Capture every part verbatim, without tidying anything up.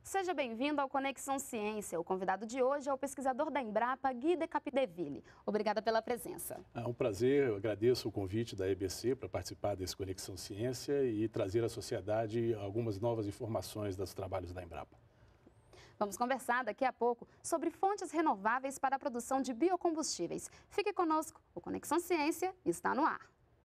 Seja bem-vindo ao Conexão Ciência. O convidado de hoje é o pesquisador da Embrapa, Gui de Capdeville. Obrigada pela presença. É um prazer, eu agradeço o convite da E B C para participar desse Conexão Ciência e trazer à sociedade algumas novas informações dos trabalhos da Embrapa. Vamos conversar daqui a pouco sobre fontes renováveis para a produção de biocombustíveis. Fique conosco, o Conexão Ciência está no ar.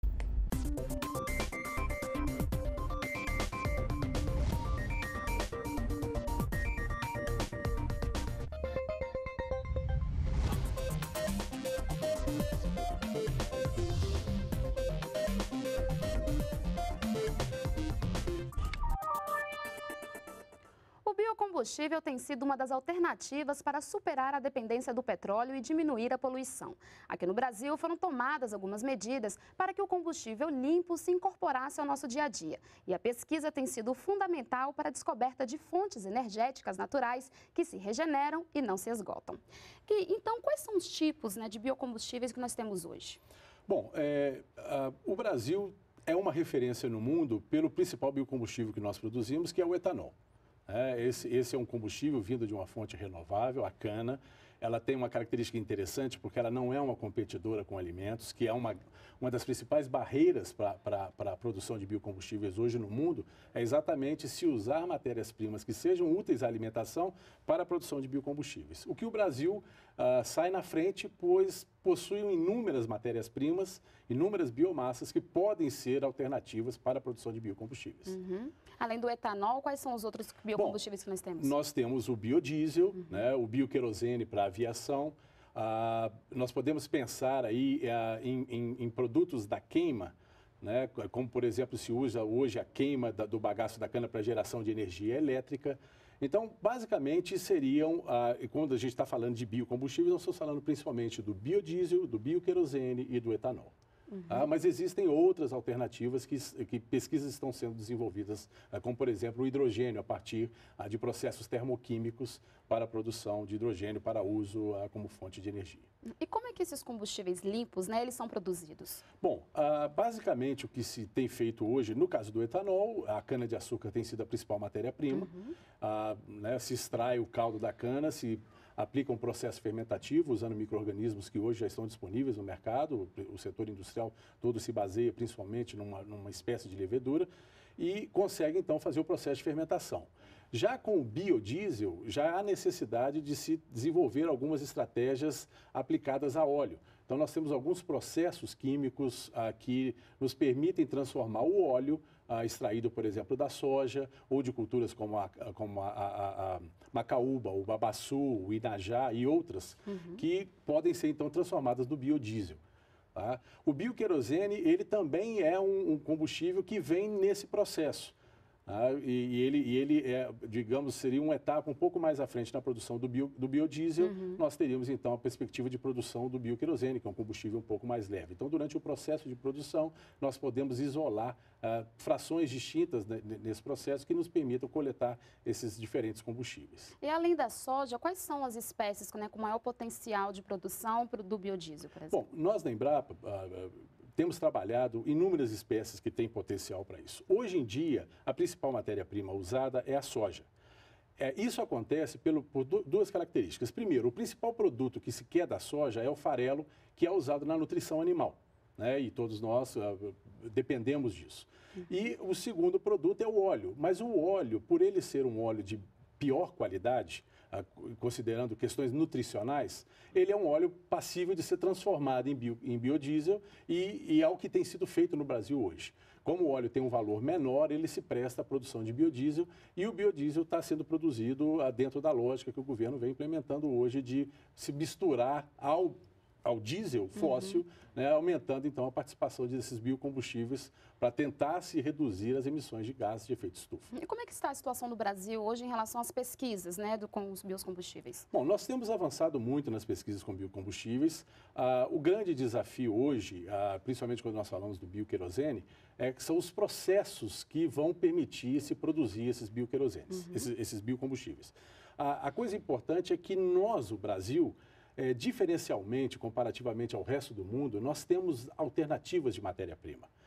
O biocombustível tem sido uma das alternativas para superar a dependência do petróleo e diminuir a poluição. Aqui no Brasil foram tomadas algumas medidas para que o combustível limpo se incorporasse ao nosso dia a dia. E a pesquisa tem sido fundamental para a descoberta de fontes energéticas naturais que se regeneram e não se esgotam. Que, então, quais são os tipos, né, de biocombustíveis que nós temos hoje? Bom, é, a, o Brasil é uma referência no mundo pelo principal biocombustível que nós produzimos, que é o etanol. É, esse, esse é um combustível vindo de uma fonte renovável, a cana. Ela tem uma característica interessante porque ela não é uma competidora com alimentos, que é uma, uma das principais barreiras para a produção de biocombustíveis hoje no mundo, é exatamente se usar matérias-primas que sejam úteis à alimentação para a produção de biocombustíveis. O que o Brasil uh, sai na frente, pois possui inúmeras matérias-primas, inúmeras biomassas que podem ser alternativas para a produção de biocombustíveis. Uhum. Além do etanol, quais são os outros biocombustíveis Bom, que nós temos? Nós temos o biodiesel, uhum. né, o bioquerosene para a aviação. Ah, nós podemos pensar aí ah, em, em, em produtos da queima, né, como, por exemplo, se usa hoje a queima da, do bagaço da cana para geração de energia elétrica. Então, basicamente, seriam, ah, quando a gente está falando de biocombustíveis, nós estamos falando principalmente do biodiesel, do bioquerosene e do etanol. Uhum. Ah, mas existem outras alternativas que, que pesquisas estão sendo desenvolvidas, ah, como, por exemplo, o hidrogênio, a partir ah, de processos termoquímicos para a produção de hidrogênio para uso ah, como fonte de energia. E como é que esses combustíveis limpos, né, eles são produzidos? Bom, ah, basicamente o que se tem feito hoje, no caso do etanol, a cana-de-açúcar tem sido a principal matéria-prima, uhum. ah, né, se extrai o caldo da cana, se aplica um processo fermentativo usando micro-organismos que hoje já estão disponíveis no mercado. O setor industrial todo se baseia principalmente numa, numa espécie de levedura e consegue então fazer o processo de fermentação. Já com o biodiesel, já há necessidade de se desenvolver algumas estratégias aplicadas a óleo. Então, nós temos alguns processos químicos ah, que nos permitem transformar o óleo ah, extraído, por exemplo, da soja ou de culturas como a, como a, a, a macaúba, o babaçu, o inajá e outras, uhum. que podem ser, então, transformadas no biodiesel. Tá? O bioquerosene, ele também é um, um combustível que vem nesse processo. Ah, e, e ele, e ele é, digamos, seria uma etapa um pouco mais à frente na produção do, bio, do biodiesel. Uhum. Nós teríamos, então, a perspectiva de produção do bioquerosene, que é um combustível um pouco mais leve. Então, durante o processo de produção, nós podemos isolar ah, frações distintas nesse processo que nos permitam coletar esses diferentes combustíveis. E além da soja, quais são as espécies, né, com maior potencial de produção do biodiesel, por exemplo? Bom, nós na Embrapa ah, temos trabalhado inúmeras espécies que têm potencial para isso. Hoje em dia, a principal matéria-prima usada é a soja. É, isso acontece pelo, por duas características. Primeiro, o principal produto que se quer da soja é o farelo, que é usado na nutrição animal, né? E todos nós uh, dependemos disso. Uhum. E o segundo produto é o óleo. Mas o óleo, por ele ser um óleo de pior qualidade, considerando questões nutricionais, ele é um óleo passível de ser transformado em, bio, em biodiesel e, e é o que tem sido feito no Brasil hoje. Como o óleo tem um valor menor, ele se presta à produção de biodiesel e o biodiesel está sendo produzido dentro da lógica que o governo vem implementando hoje de se misturar ao ao diesel fóssil, uhum. né, aumentando então a participação desses biocombustíveis para tentar se reduzir as emissões de gases de efeito estufa. E como é que está a situação do Brasil hoje em relação às pesquisas, né, do, com os biocombustíveis? Bom, nós temos avançado muito nas pesquisas com biocombustíveis. Ah, o grande desafio hoje, ah, principalmente quando nós falamos do bioquerosene, é que são os processos que vão permitir se produzir esses bioquerosenes, uhum. esses, esses biocombustíveis. Ah, a coisa importante é que nós, o Brasil, É, diferencialmente, comparativamente ao resto do mundo, nós temos alternativas de matéria-prima.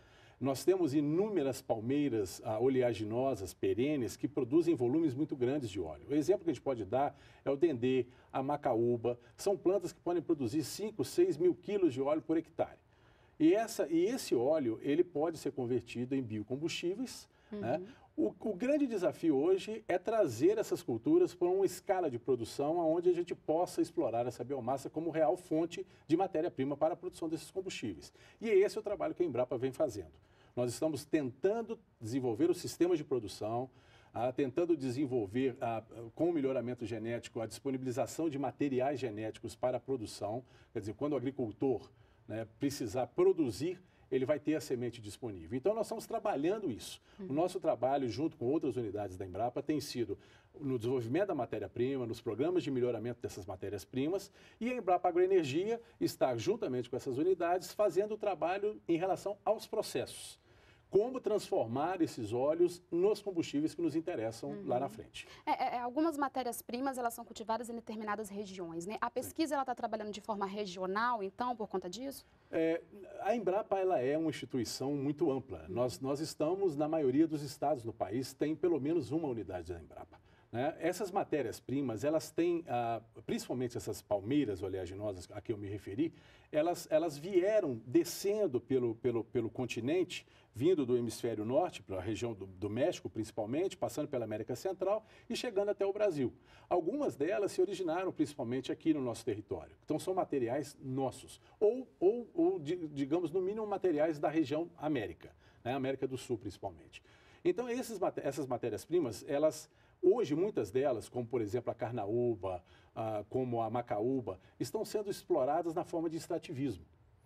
Nós temos inúmeras palmeiras ah, oleaginosas, perenes, que produzem volumes muito grandes de óleo. O exemplo que a gente pode dar é o dendê, a macaúba. São plantas que podem produzir cinco, seis mil quilos de óleo por hectare. E, essa, e esse óleo, ele pode ser convertido em biocombustíveis, uhum. né? O, o grande desafio hoje é trazer essas culturas para uma escala de produção onde a gente possa explorar essa biomassa como real fonte de matéria-prima para a produção desses combustíveis. E esse é o trabalho que a Embrapa vem fazendo. Nós estamos tentando desenvolver os sistemas de produção, ah, tentando desenvolver, ah, com o melhoramento genético, a disponibilização de materiais genéticos para a produção. Quer dizer, quando o agricultor, né, precisar produzir, ele vai ter a semente disponível. Então, nós estamos trabalhando isso. Uhum. O nosso trabalho, junto com outras unidades da Embrapa, tem sido no desenvolvimento da matéria-prima, nos programas de melhoramento dessas matérias-primas, e a Embrapa Agroenergia está, juntamente com essas unidades, fazendo o trabalho em relação aos processos. Como transformar esses óleos nos combustíveis que nos interessam uhum. lá na frente. É, é, algumas matérias-primas, elas são cultivadas em determinadas regiões, né? A pesquisa, ela está trabalhando de forma regional, então, por conta disso? É, a Embrapa, ela é uma instituição muito ampla. Uhum. Nós, nós estamos, na maioria dos estados do país, tem pelo menos uma unidade da Embrapa. Né? Essas matérias-primas, elas têm, ah, principalmente essas palmeiras oleaginosas a que eu me referi, elas, elas vieram descendo pelo, pelo, pelo continente, vindo do hemisfério norte, para a região do, do México principalmente, passando pela América Central e chegando até o Brasil. Algumas delas se originaram principalmente aqui no nosso território. Então, são materiais nossos, ou, ou, ou digamos, no mínimo, materiais da região América, né? América do Sul principalmente. Então, esses, essas matérias-primas, elas... Hoje, muitas delas, como por exemplo a carnaúba, ah, como a macaúba, estão sendo exploradas na forma de extrativismo.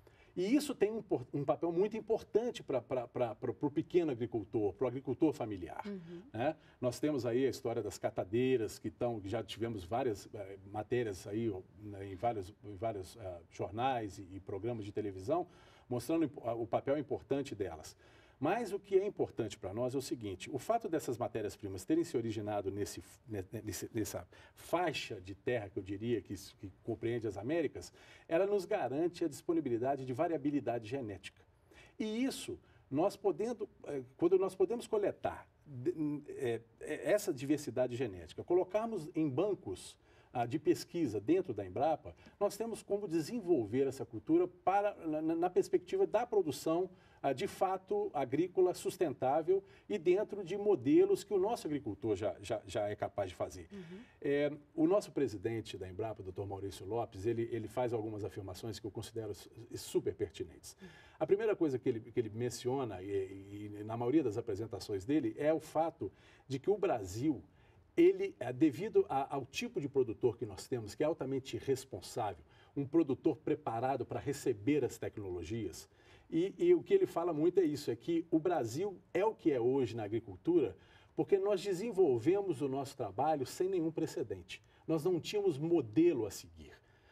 E isso tem um, um papel muito importante para o pequeno agricultor, para o agricultor familiar. Uhum. Né? Nós temos aí a história das catadeiras, que, tão, que já tivemos várias eh, matérias aí, né, em vários, em vários uh, jornais e, e programas de televisão, mostrando o papel importante delas. Mas o que é importante para nós é o seguinte: o fato dessas matérias-primas terem se originado nesse, nesse, nessa faixa de terra, que eu diria, que, que compreende as Américas, ela nos garante a disponibilidade de variabilidade genética. E isso, nós podendo, quando nós podemos coletar essa diversidade genética, colocarmos em bancos de pesquisa dentro da Embrapa, nós temos como desenvolver essa cultura para, na, na perspectiva da produção de fato agrícola sustentável e dentro de modelos que o nosso agricultor já, já, já é capaz de fazer. Uhum. É, o nosso presidente da Embrapa, doutor Maurício Lopes, ele, ele faz algumas afirmações que eu considero super pertinentes. Uhum. A primeira coisa que ele, que ele menciona, e, e na maioria das apresentações dele, é o fato de que o Brasil, ele, devido a, ao tipo de produtor que nós temos, que é altamente responsável, um produtor preparado para receber as tecnologias, e, e o que ele fala muito é isso, é que o Brasil é o que é hoje na agricultura, porque nós desenvolvemos o nosso trabalho sem nenhum precedente. Nós não tínhamos modelo a seguir.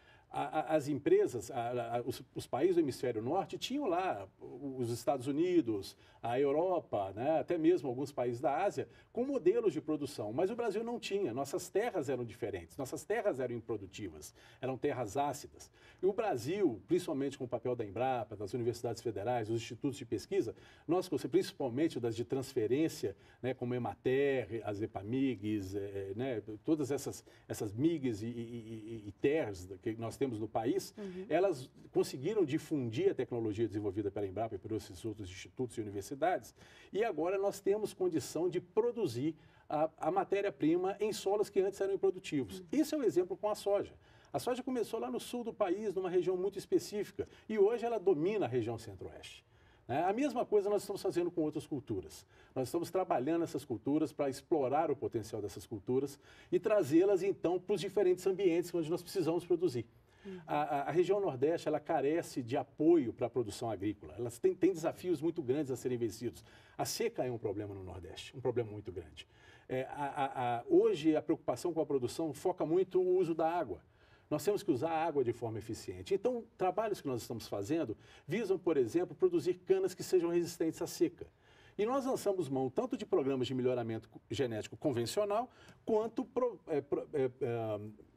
As empresas, os, os países do hemisfério norte tinham lá os Estados Unidos, a Europa, né, até mesmo alguns países da Ásia, com modelos de produção, mas o Brasil não tinha. Nossas terras eram diferentes, nossas terras eram improdutivas, eram terras ácidas. E o Brasil, principalmente com o papel da Embrapa, das universidades federais, dos institutos de pesquisa, nós, principalmente das de transferência, né, como a Emater, as EPAMIGs, é, né, todas essas, essas MIGs e, e, e, e T E Rs que nós temos no país, uhum. elas conseguiram difundir a tecnologia desenvolvida pela Embrapa e por esses outros institutos e universidades, e agora nós temos condição de produzir a, a matéria-prima em solos que antes eram improdutivos. Uhum. Isso é um exemplo com a soja. A soja começou lá no sul do país, numa região muito específica, e hoje ela domina a região centro-oeste. A mesma coisa nós estamos fazendo com outras culturas. Nós estamos trabalhando essas culturas para explorar o potencial dessas culturas e trazê-las, então, para os diferentes ambientes onde nós precisamos produzir. Uhum. A, a, a região Nordeste, ela carece de apoio para a produção agrícola. Ela tem, tem desafios muito grandes a serem vencidos. A seca é um problema no Nordeste, um problema muito grande. É, a, a, a, hoje, a preocupação com a produção foca muito o uso da água. Nós temos que usar a água de forma eficiente. Então, trabalhos que nós estamos fazendo visam, por exemplo, produzir canas que sejam resistentes à seca. E nós lançamos mão tanto de programas de melhoramento genético convencional, quanto pro, é, pro, é, é,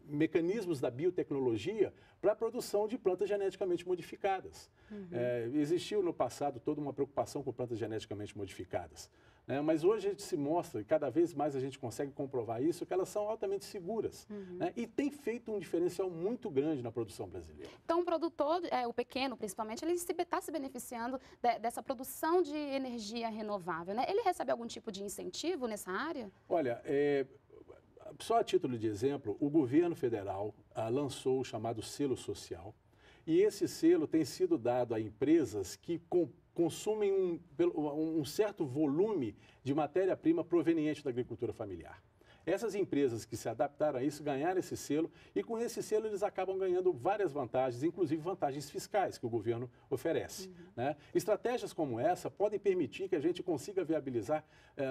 mecanismos da biotecnologia para a produção de plantas geneticamente modificadas. Uhum. É, existiu no passado toda uma preocupação com plantas geneticamente modificadas, né? Mas hoje a gente se mostra, e cada vez mais a gente consegue comprovar isso, que elas são altamente seguras, uhum, né? E tem feito um diferencial muito grande na produção brasileira. Então o produtor, é, o pequeno principalmente, ele está se, se beneficiando de, dessa produção de energia renovável, né? Ele recebe algum tipo de incentivo nessa área? Olha, é... só a título de exemplo, o governo federal ah, lançou o chamado selo social, e esse selo tem sido dado a empresas que com, consumem um, um certo volume de matéria-prima proveniente da agricultura familiar. Essas empresas que se adaptaram a isso ganharam esse selo, e com esse selo eles acabam ganhando várias vantagens, inclusive vantagens fiscais que o governo oferece, uhum, né? Estratégias como essa podem permitir que a gente consiga viabilizar eh,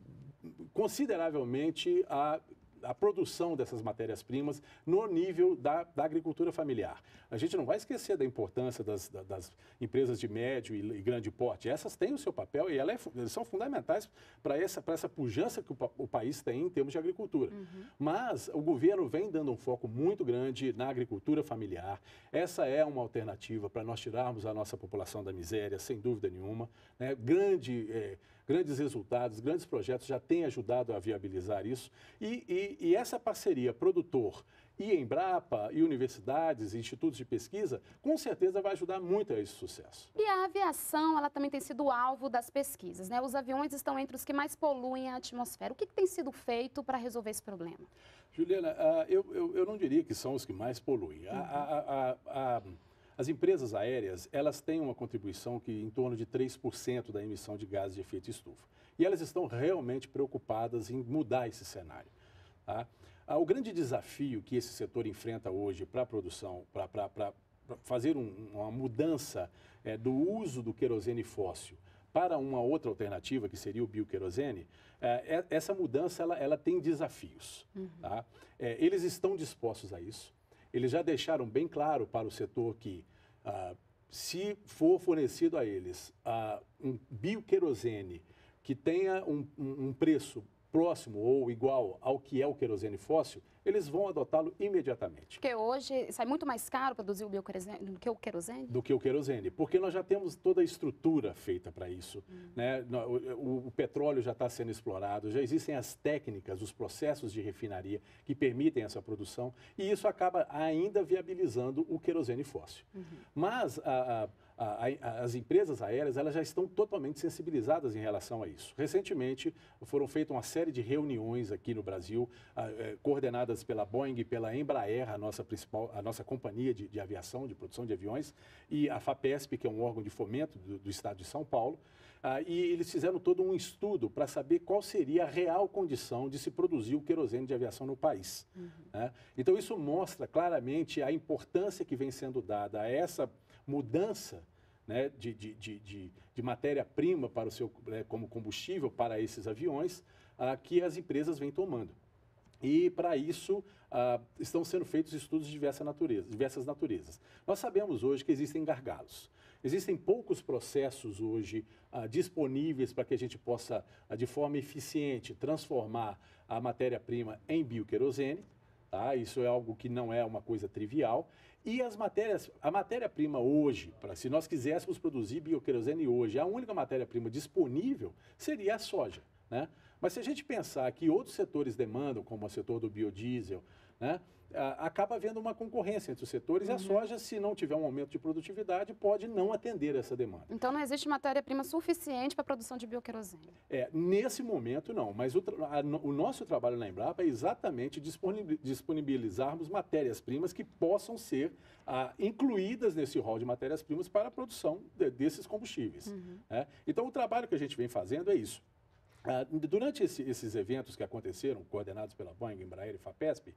consideravelmente a a produção dessas matérias-primas no nível da, da agricultura familiar. A gente não vai esquecer da importância das, das empresas de médio e, e grande porte. Essas têm o seu papel e elas é, são fundamentais para essa, para essa pujança que o, o país tem em termos de agricultura. Uhum. Mas o governo vem dando um foco muito grande na agricultura familiar. Essa é uma alternativa para nós tirarmos a nossa população da miséria, sem dúvida nenhuma, né? Grande... É, Grandes resultados, grandes projetos já têm ajudado a viabilizar isso. E, e, e essa parceria produtor e Embrapa, e universidades, e institutos de pesquisa, com certeza vai ajudar muito a esse sucesso. E a aviação, ela também tem sido alvo das pesquisas, né? Os aviões estão entre os que mais poluem a atmosfera. O que, que tem sido feito para resolver esse problema? Juliana, uh, eu, eu, eu não diria que são os que mais poluem. Uhum. A, a, a, a, As empresas aéreas, elas têm uma contribuição que em torno de três por cento da emissão de gases de efeito estufa. E elas estão realmente preocupadas em mudar esse cenário, tá? Ah, o grande desafio que esse setor enfrenta hoje para a produção, para fazer um, uma mudança é, do uso do querosene fóssil para uma outra alternativa, que seria o bioquerosene, é, essa mudança ela, ela tem desafios. Uhum. Tá? É, eles estão dispostos a isso. Eles já deixaram bem claro para o setor que, ah, se for fornecido a eles ah, um bioquerosene que tenha um, um, um preço próximo ou igual ao que é o querosene fóssil, eles vão adotá-lo imediatamente. Porque hoje sai muito mais caro produzir o bioquerosene do que o querosene? Do que o querosene, porque nós já temos toda a estrutura feita para isso. Hum. Né? O, o, o petróleo já está sendo explorado, já existem as técnicas, os processos de refinaria que permitem essa produção, e isso acaba ainda viabilizando o querosene fóssil. Uhum. Mas a, a A, a, as empresas aéreas elas já estão totalmente sensibilizadas em relação a isso. Recentemente, foram feitas uma série de reuniões aqui no Brasil, a, é, coordenadas pela Boeing e pela Embraer, a nossa, principal, a nossa companhia de, de aviação, de produção de aviões, e a FAPESP, que é um órgão de fomento do, do Estado de São Paulo, ah, e eles fizeram todo um estudo para saber qual seria a real condição de se produzir o querosene de aviação no país. Uhum. Né? Então, isso mostra claramente a importância que vem sendo dada a essa mudança, né, de, de, de, de, de matéria-prima para o seu, né, como combustível para esses aviões, ah, que as empresas vêm tomando. E, para isso, ah, estão sendo feitos estudos de diversa natureza, diversas naturezas. Nós sabemos hoje que existem gargalos. Existem poucos processos hoje ah, disponíveis para que a gente possa, ah, de forma eficiente, transformar a matéria-prima em bioquerosene. Tá? Isso é algo que não é uma coisa trivial. E as matérias, a matéria-prima hoje, pra, se nós quiséssemos produzir bioquerosene hoje, a única matéria-prima disponível seria a soja. Né? Mas se a gente pensar que outros setores demandam, como o setor do biodiesel, né, a, acaba havendo uma concorrência entre os setores, uhum, e a soja, se não tiver um aumento de produtividade, pode não atender essa demanda. Então não existe matéria-prima suficiente para a produção de bioquerosene? É, nesse momento não, mas o, a, o nosso trabalho na Embrapa é exatamente disponibilizarmos matérias-primas que possam ser ah, incluídas nesse rol de matérias-primas para a produção de, desses combustíveis. Uhum. Né? Então o trabalho que a gente vem fazendo é isso. Ah, durante esse, esses eventos que aconteceram, coordenados pela Boeing, Embraer e FAPESP,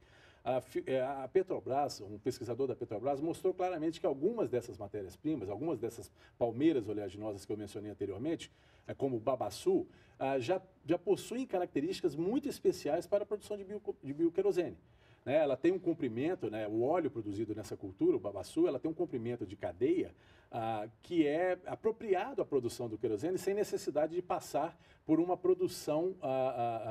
a, a Petrobras, um pesquisador da Petrobras, mostrou claramente que algumas dessas matérias-primas, algumas dessas palmeiras oleaginosas que eu mencionei anteriormente, como o babaçu, já, já possuem características muito especiais para a produção de, bio, de bioquerosene. Né? Ela tem um comprimento, né, o óleo produzido nessa cultura, o babaçu, ela tem um comprimento de cadeia ah, que é apropriado à produção do querosene sem necessidade de passar por uma produção ah, ah,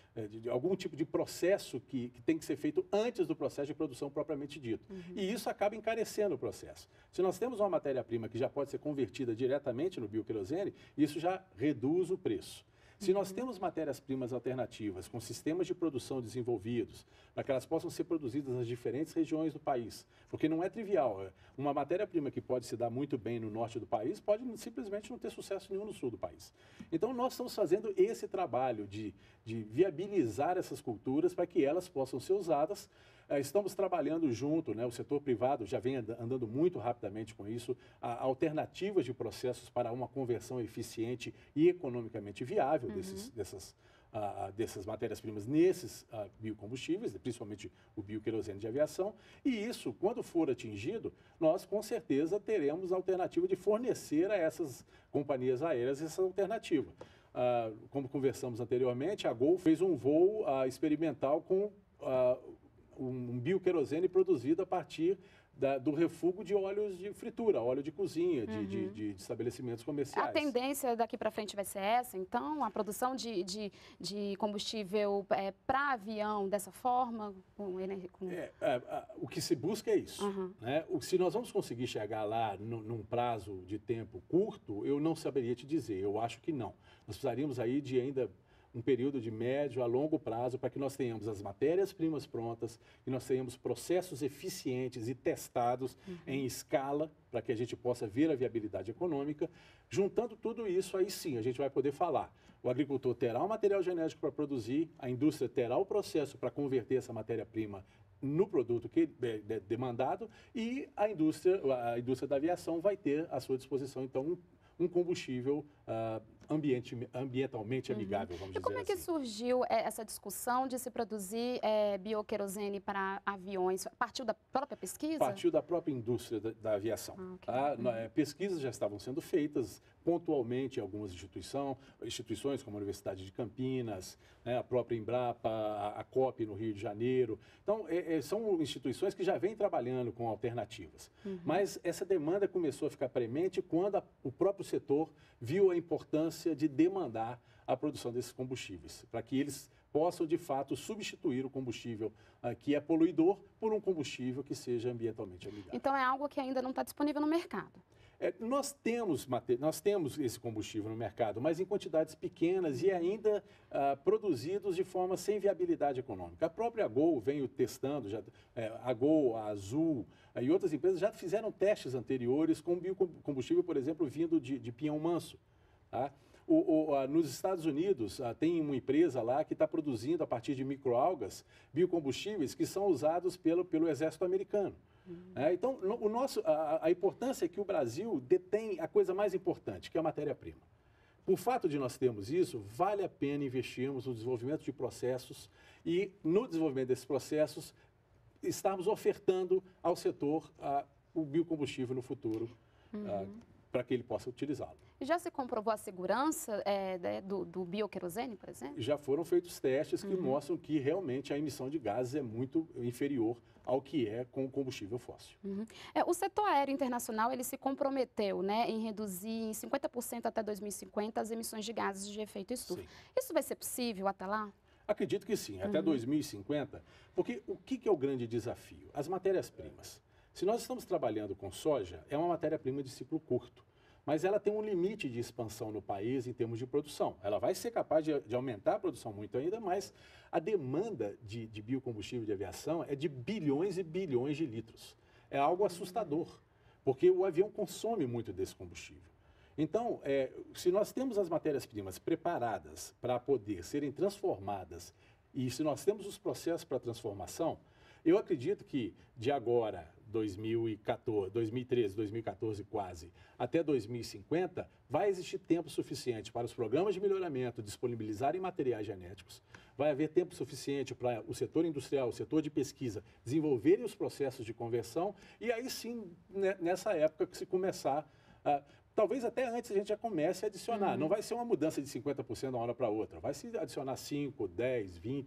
é, de, de algum tipo de processo que, que tem que ser feito antes do processo de produção propriamente dito. Uhum. E isso acaba encarecendo o processo. Se nós temos uma matéria-prima que já pode ser convertida diretamente no bioquerosene, isso já reduz o preço. Se nós temos matérias-primas alternativas, com sistemas de produção desenvolvidos, para que elas possam ser produzidas nas diferentes regiões do país, porque não é trivial. Uma matéria-prima que pode se dar muito bem no norte do país pode simplesmente não ter sucesso nenhum no sul do país. Então, nós estamos fazendo esse trabalho de, de viabilizar essas culturas para que elas possam ser usadas. Estamos trabalhando junto, né, o setor privado já vem andando muito rapidamente com isso, a, alternativas de processos para uma conversão eficiente e economicamente viável uhum. desses, dessas, uh, dessas matérias-primas nesses uh, biocombustíveis, principalmente o bioquerosene de aviação. E isso, quando for atingido, nós com certeza teremos a alternativa de fornecer a essas companhias aéreas essa alternativa. Uh, como conversamos anteriormente, a Gol fez um voo uh, experimental com uh, um bioquerosene produzido a partir da, do refúgio de óleos de fritura, óleo de cozinha, de, uhum. de, de, de estabelecimentos comerciais. A tendência daqui para frente vai ser essa, então? A produção de, de, de combustível é, para avião dessa forma? Com, com... É, é, o que se busca é isso. Uhum. Né? O, se nós vamos conseguir chegar lá no, num prazo de tempo curto, eu não saberia te dizer, eu acho que não. Nós precisaríamos aí de ainda um período de médio a longo prazo para que nós tenhamos as matérias-primas prontas, que nós tenhamos processos eficientes e testados uhum. em escala, para que a gente possa ver a viabilidade econômica. Juntando tudo isso, aí sim, a gente vai poder falar. O agricultor terá o material genético para produzir, a indústria terá o processo para converter essa matéria-prima no produto que é demandado e a indústria, a indústria da aviação vai ter à sua disposição, então, um um combustível uh, ambiente, ambientalmente amigável, vamos dizer assim. E como é que assim. surgiu é, essa discussão de se produzir é, bioquerosene para aviões? Partiu da própria pesquisa? Partiu da própria indústria da, da aviação. Ah, okay. tá? uhum. é, pesquisas já estavam sendo feitas pontualmente em algumas instituição, instituições, como a Universidade de Campinas, né, a própria Embrapa, a, a COP no Rio de Janeiro. Então, é, é, são instituições que já vêm trabalhando com alternativas. Uhum. Mas essa demanda começou a ficar premente quando a, o próprio setor viu a importância de demandar a produção desses combustíveis, para que eles possam, de fato, substituir o combustível uh, que é poluidor por um combustível que seja ambientalmente amigável. Então, é algo que ainda não está disponível no mercado? É, nós, temos, nós temos esse combustível no mercado, mas em quantidades pequenas e ainda uh, produzidos de forma sem viabilidade econômica. A própria Gol veio testando, já, é, a Gol, a Azul uh, e outras empresas já fizeram testes anteriores com biocombustível, por exemplo, vindo de, de pinhão manso. Tá? O, o, uh, nos Estados Unidos, uh, tem uma empresa lá que está produzindo, a partir de microalgas, biocombustíveis que são usados pelo, pelo exército americano. É, então, no, o nosso, a, a importância é que o Brasil detém a coisa mais importante, que é a matéria-prima. Por fato de nós termos isso, vale a pena investirmos no desenvolvimento de processos e, no desenvolvimento desses processos, estarmos ofertando ao setor a, o biocombustível no futuro, uhum. para que ele possa utilizá-lo. E já se comprovou a segurança é, do, do bioquerosene, por exemplo? Já foram feitos testes que uhum. mostram que realmente a emissão de gases é muito inferior ao que é com o combustível fóssil. Uhum. É, o setor aéreo internacional ele se comprometeu, né, em reduzir em cinquenta por cento até dois mil e cinquenta as emissões de gases de efeito estufa. Sim. Isso vai ser possível até lá? Acredito que sim, até uhum. dois mil e cinquenta, porque o que, que é o grande desafio? As matérias-primas. Se nós estamos trabalhando com soja, é uma matéria-prima de ciclo curto, mas ela tem um limite de expansão no país em termos de produção. Ela vai ser capaz de, de aumentar a produção muito ainda, mas a demanda de, de biocombustível de aviação é de bilhões e bilhões de litros. É algo assustador, porque o avião consome muito desse combustível. Então, é, se nós temos as matérias-primas preparadas para poder serem transformadas e se nós temos os processos para transformação, eu acredito que de agora, dois mil e quatorze, dois mil e treze, dois mil e quatorze quase, até dois mil e cinquenta, vai existir tempo suficiente para os programas de melhoramento disponibilizarem materiais genéticos, vai haver tempo suficiente para o setor industrial, o setor de pesquisa, desenvolverem os processos de conversão e aí sim, né, nessa época que se começar a... Talvez até antes a gente já comece a adicionar. Uhum. Não vai ser uma mudança de cinquenta por cento de uma hora para outra. Vai se adicionar cinco, dez, vinte,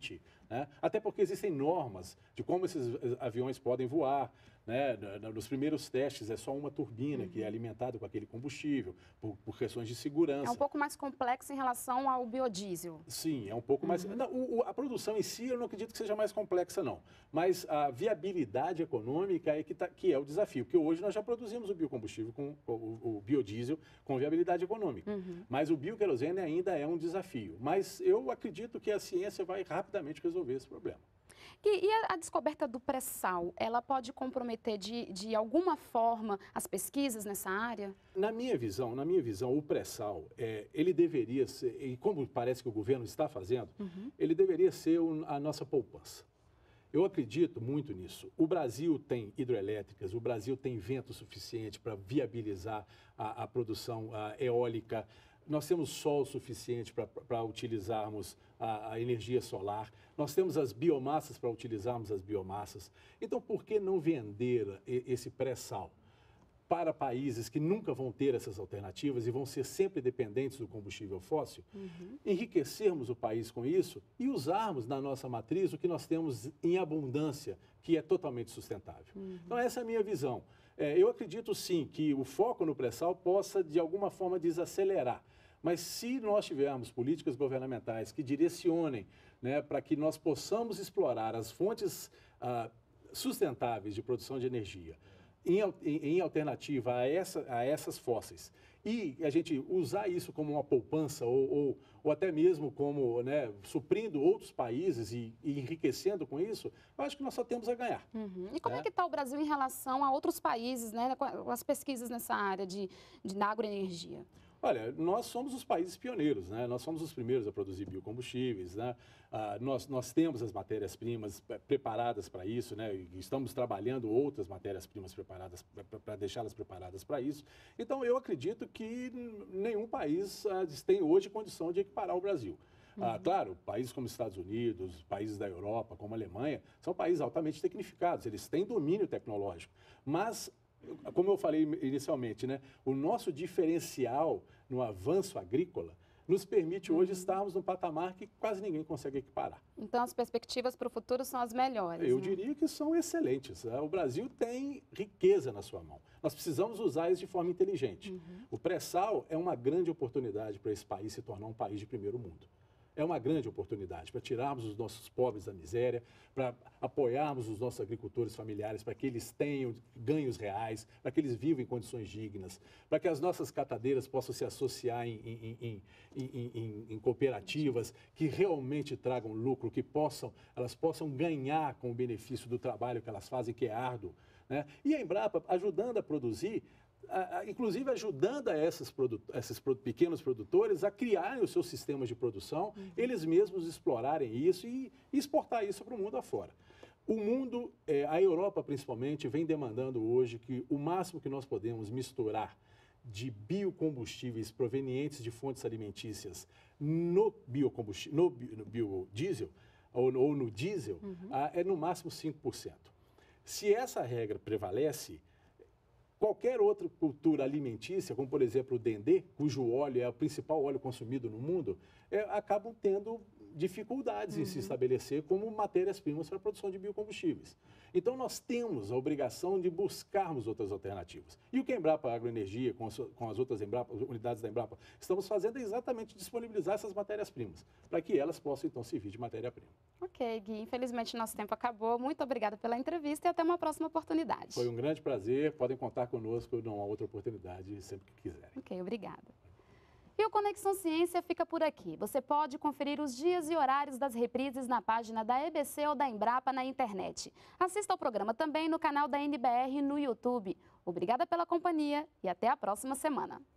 né? Até porque existem normas de como esses aviões podem voar. Né? Nos primeiros testes é só uma turbina uhum. que é alimentada com aquele combustível, por, por questões de segurança. É um pouco mais complexo em relação ao biodiesel. Sim, é um pouco uhum. mais... Não, o, a produção em si eu não acredito que seja mais complexa, não. Mas a viabilidade econômica é que, tá, que é o desafio, porque hoje nós já produzimos o biocombustível, com, o, o biodiesel, com viabilidade econômica. Uhum. Mas o bioquerosene ainda é um desafio. Mas eu acredito que a ciência vai rapidamente resolver esse problema. E, e a, a descoberta do pré-sal, ela pode comprometer de, de alguma forma as pesquisas nessa área? Na minha visão, na minha visão, o pré-sal, é, ele deveria ser, e como parece que o governo está fazendo, uhum. ele deveria ser um, a nossa poupança. Eu acredito muito nisso. O Brasil tem hidrelétricas, o Brasil tem vento suficiente para viabilizar a, a produção a eólica. Nós temos sol suficiente para utilizarmos a, a energia solar. Nós temos as biomassas para utilizarmos as biomassas. Então, por que não vender esse pré-sal para países que nunca vão ter essas alternativas e vão ser sempre dependentes do combustível fóssil? Uhum. Enriquecermos o país com isso e usarmos na nossa matriz o que nós temos em abundância, que é totalmente sustentável. Uhum. Então, essa é a minha visão. É, eu acredito, sim, que o foco no pré-sal possa, de alguma forma, desacelerar. Mas se nós tivermos políticas governamentais que direcionem, né, para que nós possamos explorar as fontes ah, sustentáveis de produção de energia em, em, em alternativa a, essa, a essas fósseis, e a gente usar isso como uma poupança ou, ou, ou até mesmo como, né, suprindo outros países e, e enriquecendo com isso, eu acho que nós só temos a ganhar. Uhum. E como né? é que está o Brasil em relação a outros países, né, com as pesquisas nessa área de, de na agroenergia? Olha, nós somos os países pioneiros, né? Nós somos os primeiros a produzir biocombustíveis, né? Ah, nós, nós temos as matérias-primas preparadas para isso, né? E estamos trabalhando outras matérias-primas preparadas para deixá-las preparadas para isso. Então, eu acredito que nenhum país ah, tem hoje condição de equiparar o Brasil. Uhum. Ah, claro, países como Estados Unidos, países da Europa, como a Alemanha, são países altamente tecnificados, eles têm domínio tecnológico, mas... Como eu falei inicialmente, né, o nosso diferencial no avanço agrícola nos permite hoje uhum. estarmos num patamar que quase ninguém consegue equiparar. Então, as perspectivas para o futuro são as melhores. Eu né? diria que são excelentes. O Brasil tem riqueza na sua mão. Nós precisamos usar isso de forma inteligente. Uhum. O pré-sal é uma grande oportunidade para esse país se tornar um país de primeiro mundo. É uma grande oportunidade para tirarmos os nossos pobres da miséria, para apoiarmos os nossos agricultores familiares, para que eles tenham ganhos reais, para que eles vivam em condições dignas, para que as nossas catadeiras possam se associar em, em, em, em, em, em cooperativas que realmente tragam lucro, que possam, elas possam ganhar com o benefício do trabalho que elas fazem, que é árduo. Né? E a Embrapa ajudando a produzir, A, a, inclusive ajudando a esses, produ esses pro pequenos produtores a criarem os seus sistemas de produção, uhum. eles mesmos explorarem isso e, e exportar isso para o mundo afora. O mundo, é, a Europa principalmente, vem demandando hoje que o máximo que nós podemos misturar de biocombustíveis provenientes de fontes alimentícias no, no, no biodiesel ou, ou no diesel uhum. a, é no máximo cinco por cento. Se essa regra prevalece, qualquer outra cultura alimentícia, como por exemplo o dendê, cujo óleo é o principal óleo consumido no mundo, é, acabam tendo dificuldades uhum. em se estabelecer como matérias-primas para a produção de biocombustíveis. Então nós temos a obrigação de buscarmos outras alternativas. E o que a Embrapa Agroenergia, com as, com as outras Embrapa, unidades da Embrapa, estamos fazendo é exatamente disponibilizar essas matérias-primas, para que elas possam então servir de matéria-prima. Ok, Gui, infelizmente nosso tempo acabou. Muito obrigada pela entrevista e até uma próxima oportunidade. Foi um grande prazer, podem contar conosco numa outra oportunidade sempre que quiserem. Ok, obrigada. E o Conexão Ciência fica por aqui. Você pode conferir os dias e horários das reprises na página da E B C ou da Embrapa na internet. Assista ao programa também no canal da N B R no YouTube. Obrigada pela companhia e até a próxima semana.